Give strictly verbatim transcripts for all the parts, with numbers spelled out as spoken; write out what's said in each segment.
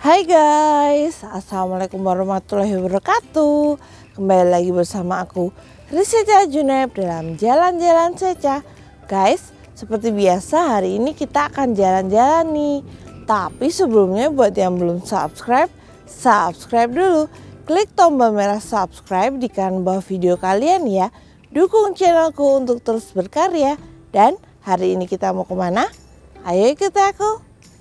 Hai guys, assalamualaikum warahmatullahi wabarakatuh. Kembali lagi bersama aku Rizieca Juneb dalam jalan-jalan Seca. Guys, seperti biasa hari ini kita akan jalan-jalan nih. Tapi sebelumnya buat yang belum subscribe, subscribe dulu. Klik tombol merah subscribe di kanan bawah video kalian ya. Dukung channelku untuk terus berkarya. Dan hari ini kita mau kemana? Ayo ikuti aku.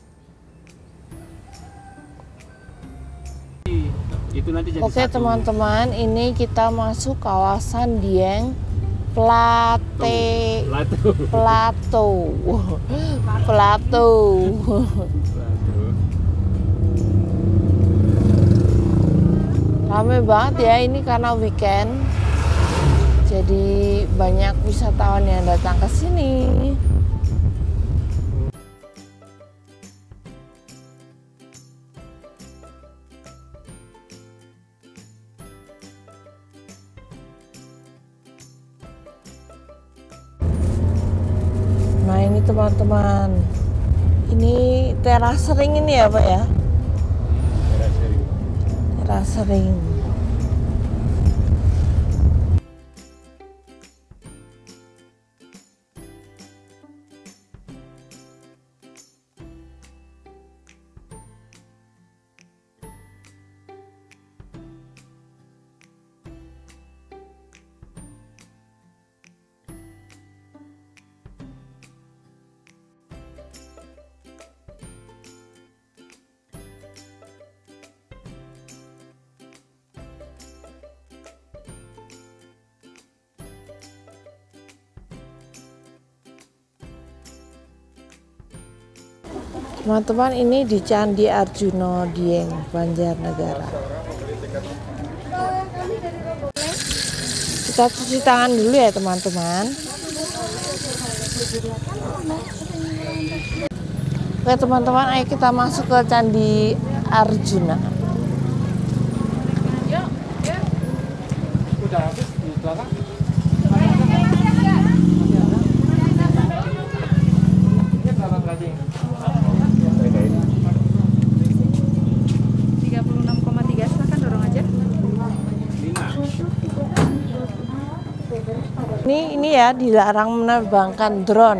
Itu nanti jadi Oke teman-teman, ini kita masuk kawasan Dieng Plate Plateau Plateau Rame banget ya ini karena weekend, jadi banyak wisatawan yang datang ke sini. Nah ini teman-teman, ini teras ring ini ya Pak ya? Teras ring. Teras ring. Teman-teman, ini di Candi Arjuna Dieng, Banjarnegara. Kita cuci tangan dulu ya teman-teman. Oke teman-teman, ayo kita masuk ke Candi Arjuna. Udah habis di belakang. Ini berapa berarti? tiga puluh enam koma tiga, silakan dorong aja. Ini ini ya, dilarang menerbangkan drone.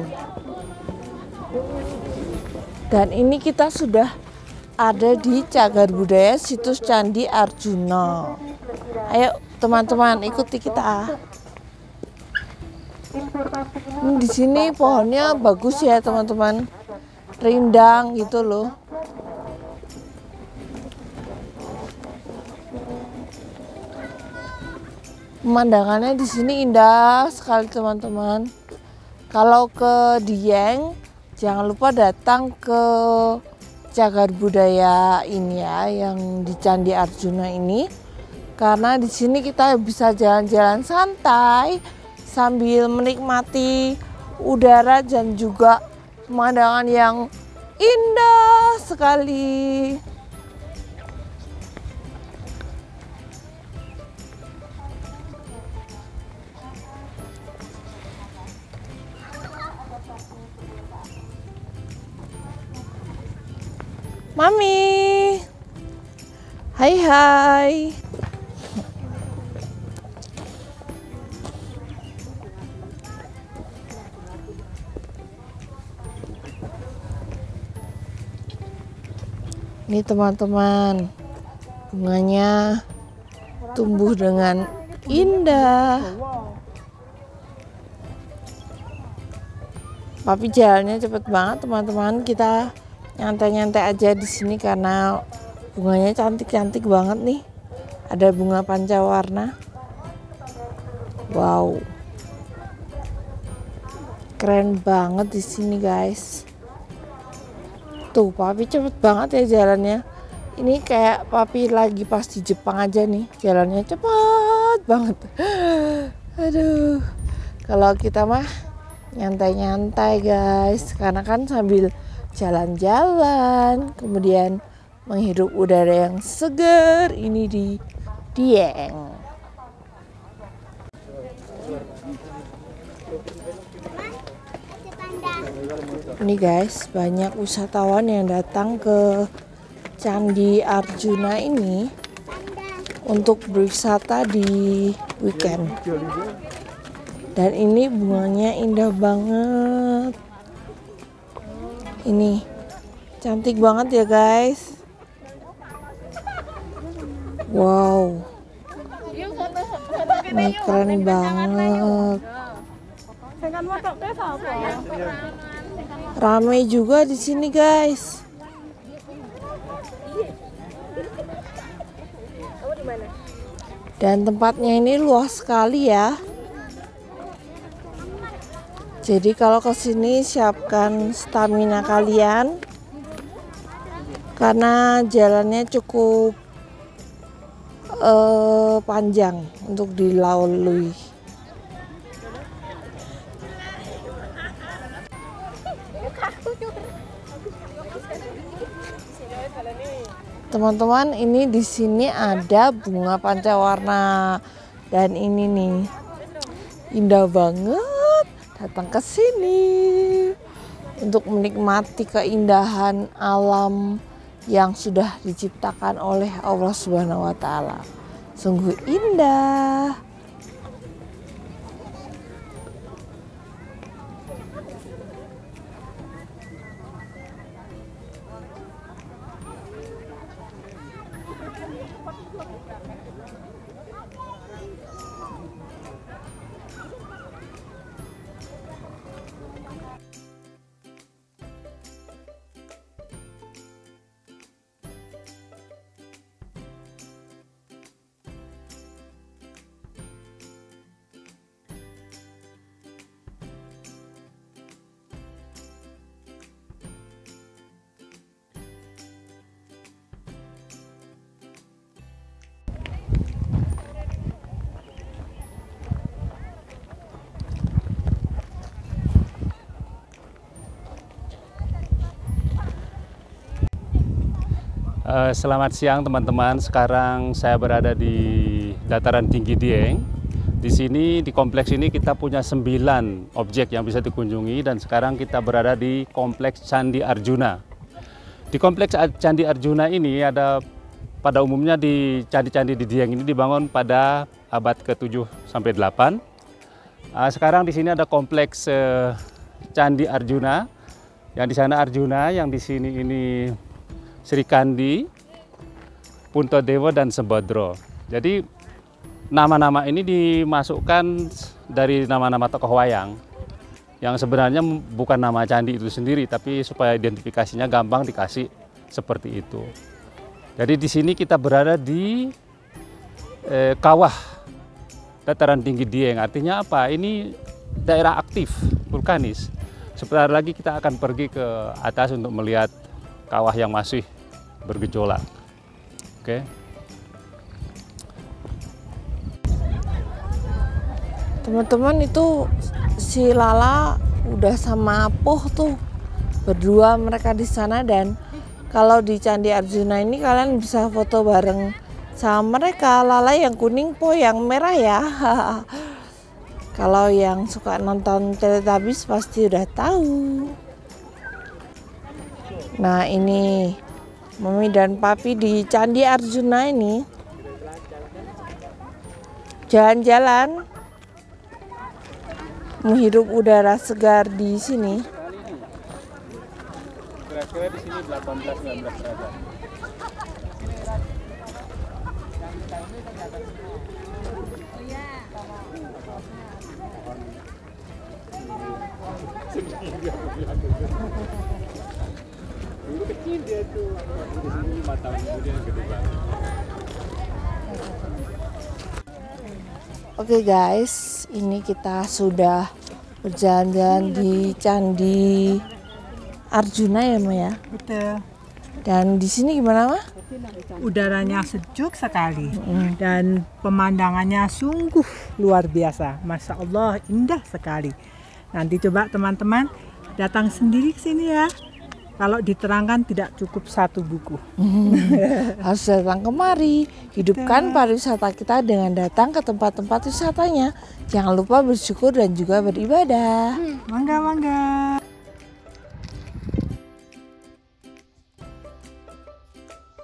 Dan ini kita sudah ada di Cagar Budaya situs Candi Arjuna. Ayo teman-teman ikuti kita. Ini di sini pohonnya bagus ya teman-teman, rindang gitu loh. Pemandangannya di sini indah sekali teman-teman. Kalau ke Dieng, jangan lupa datang ke Cagar Budaya ini ya, yang di Candi Arjuna ini. Karena di sini kita bisa jalan-jalan santai sambil menikmati udara dan juga pemandangan yang indah sekali. Mami, hai hai. Ini teman-teman, bunganya tumbuh dengan indah. Tapi jalannya cepet banget teman-teman. Kita nyantai-nyantai aja di sini karena bunganya cantik-cantik banget nih. Ada bunga pancawarna. Wow, keren banget di sini guys. Tuh, papi cepet banget ya jalannya. Ini kayak papi lagi pas di Jepang aja nih, jalannya cepet banget. Aduh, kalau kita mah nyantai-nyantai guys, karena kan sambil jalan-jalan, kemudian menghirup udara yang segar ini di Dieng. Ini guys, banyak wisatawan yang datang ke Candi Arjuna ini untuk berwisata di weekend. Dan ini bunganya indah banget. Ini cantik banget ya guys. Wow. Ini keren banget. Ramai juga di sini guys. Dan tempatnya ini luas sekali ya. Jadi kalau ke sini siapkan stamina kalian karena jalannya cukup uh, panjang untuk dilalui. Teman-teman, ini di sini ada bunga pancawarna dan ini nih indah banget. Datang ke sini untuk menikmati keindahan alam yang sudah diciptakan oleh Allah Subhanahu wa taala. Sungguh indah. Uh, selamat siang teman-teman. Sekarang saya berada di dataran tinggi Dieng. Di sini di kompleks ini kita punya sembilan objek yang bisa dikunjungi dan sekarang kita berada di kompleks Candi Arjuna. Di kompleks Candi Arjuna ini ada pada umumnya di candi-candi di Dieng ini dibangun pada abad ke tujuh sampai delapan. Uh, sekarang di sini ada kompleks uh, Candi Arjuna. Yang di sana Arjuna, yang di sini ini Sri Kandi, Puntadewa, dan Sembadra. Jadi nama-nama ini dimasukkan dari nama-nama tokoh wayang yang sebenarnya bukan nama candi itu sendiri, tapi supaya identifikasinya gampang dikasih seperti itu. Jadi di sini kita berada di eh, kawah dataran tinggi Dieng. Artinya apa? Ini daerah aktif vulkanis. Sebentar lagi kita akan pergi ke atas untuk melihat kawah yang masih bergejolak. Oke. Teman-teman, itu si Lala udah sama Poh tuh berdua mereka di sana, dan kalau di Candi Arjuna ini kalian bisa foto bareng sama mereka. Lala yang kuning, Poh yang merah ya. Kalau yang suka nonton Teletubbies pasti udah tahu. Nah, ini Mami dan Papi di Candi Arjuna ini jalan-jalan menghirup udara segar di sini. Kira-kira di sini delapan belas sembilan belas derajat. Dulu kecil dia tuh, di sini lima tahun kemudian gede banget. Oke guys, ini kita sudah berjalan-jalan di Candi Arjuna ya, Ma ya. Betul. Dan di sini gimana, Ma? Udaranya sejuk sekali mm. dan pemandangannya sungguh luar biasa. Masya Allah, indah sekali. Nanti coba teman-teman datang sendiri ke sini ya. Kalau diterangkan tidak cukup satu buku. Harus datang kemari, hidupkan pariwisata kita dengan datang ke tempat-tempat wisatanya. Jangan lupa bersyukur dan juga beribadah. Mangga, mangga.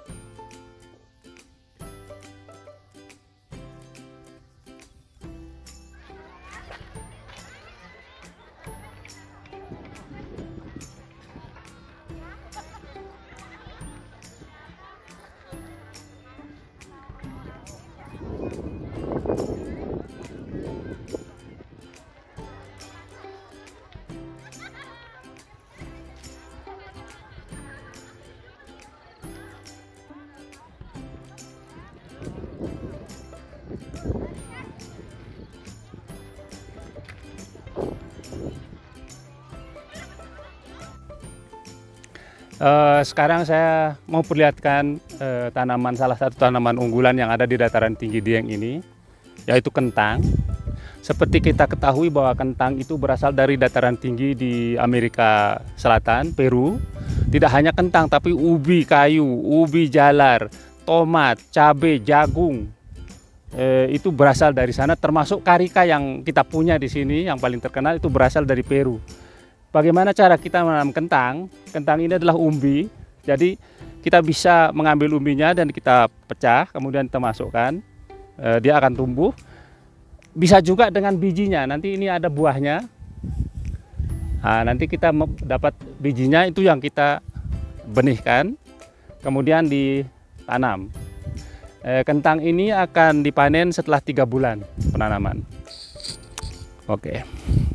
Uh, sekarang saya mau perlihatkan uh, tanaman salah satu tanaman unggulan yang ada di dataran tinggi Dieng ini, yaitu kentang. Seperti kita ketahui bahwa kentang itu berasal dari dataran tinggi di Amerika Selatan, Peru. Tidak hanya kentang, tapi ubi kayu, ubi jalar, tomat, cabai, jagung, eh, itu berasal dari sana. Termasuk karika yang kita punya di sini, yang paling terkenal itu berasal dari Peru. Bagaimana cara kita menanam kentang? Kentang ini adalah umbi, jadi kita bisa mengambil umbinya dan kita pecah, kemudian kita masukkan, eh, dia akan tumbuh. Bisa juga dengan bijinya, nanti ini ada buahnya. Nah, nanti kita dapat bijinya, itu yang kita benihkan, kemudian ditanam. Eh, kentang ini akan dipanen setelah tiga bulan penanaman. Oke.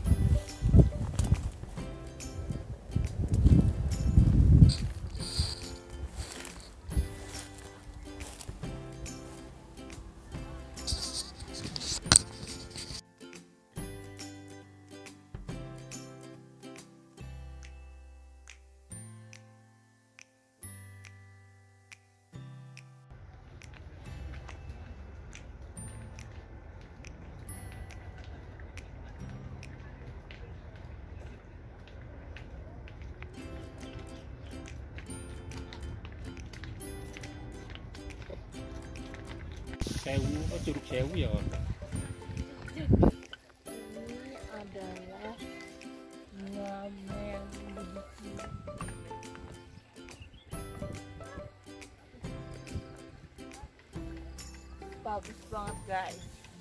Sewu, oh Curug Sewu ya. Ini adalah nama yang begitu bagus banget guys.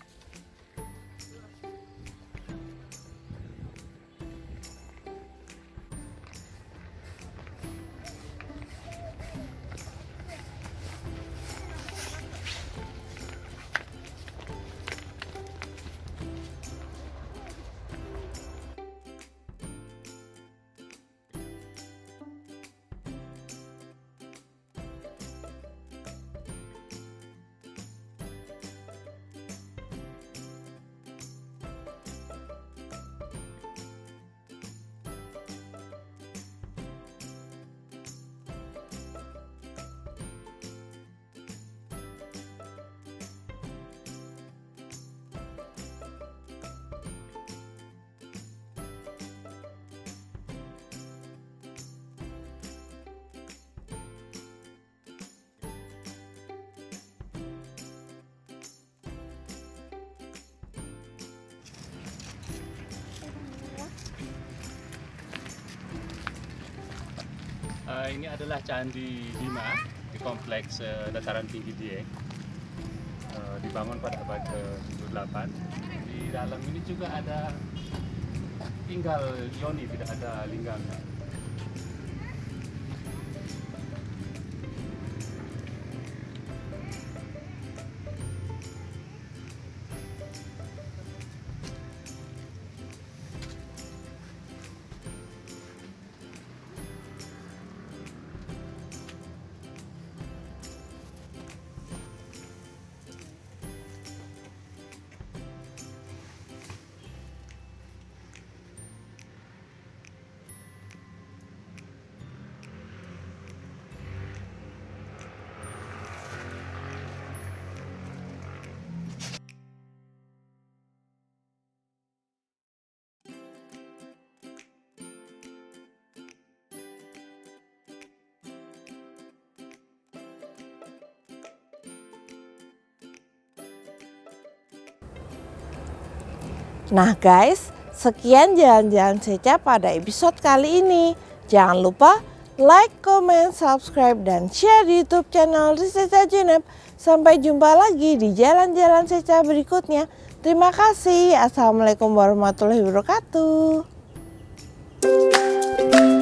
Uh, ini adalah Candi Bima di kompleks uh, dataran tinggi Dieng, uh, dibangun pada abad ke tujuh delapan. Di dalam ini juga ada tinggal yoni, tidak ada linggangnya. Nah guys, sekian jalan-jalan Seca pada episode kali ini. Jangan lupa like, comment, subscribe, dan share di YouTube channel Riseca Junep. Sampai jumpa lagi di jalan-jalan Seca berikutnya. Terima kasih. Assalamualaikum warahmatullahi wabarakatuh.